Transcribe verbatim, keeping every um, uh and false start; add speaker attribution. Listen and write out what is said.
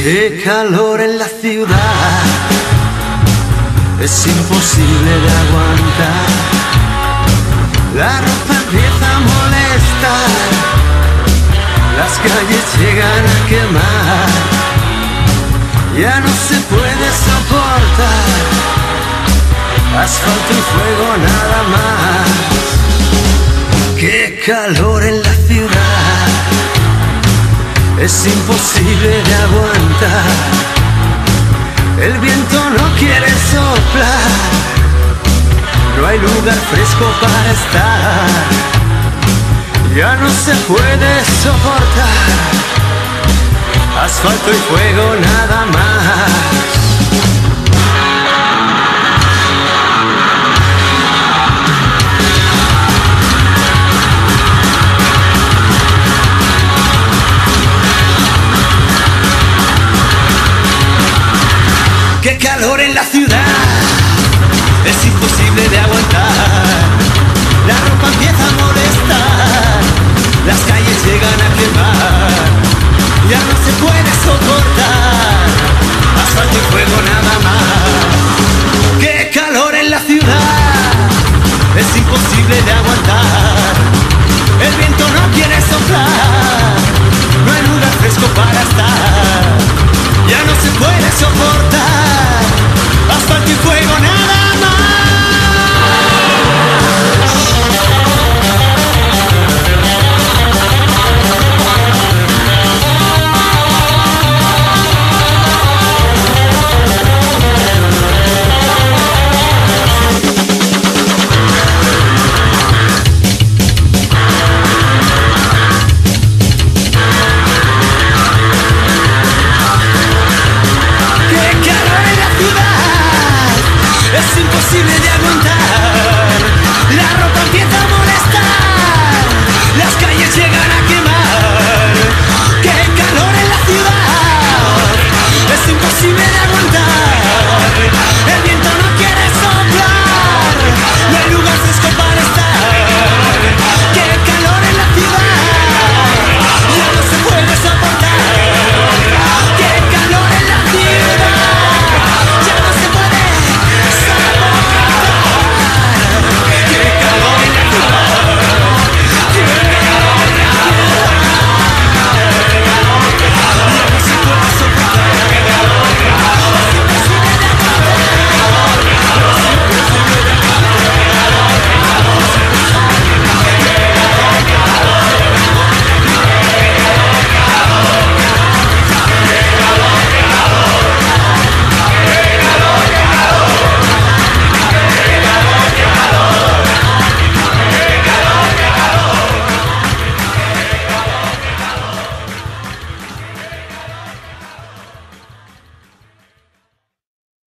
Speaker 1: Qué calor en la ciudad, es imposible de aguantar. La ropa empieza a molestar, las calles llegan a quemar. Ya no se puede soportar, asfalto y fuego nada más. Qué calor en la ciudad, es imposible de aguantar. El viento no quiere soplar, no hay lugar fresco para estar. Ya no se puede soportar, asfalto y fuego nada más.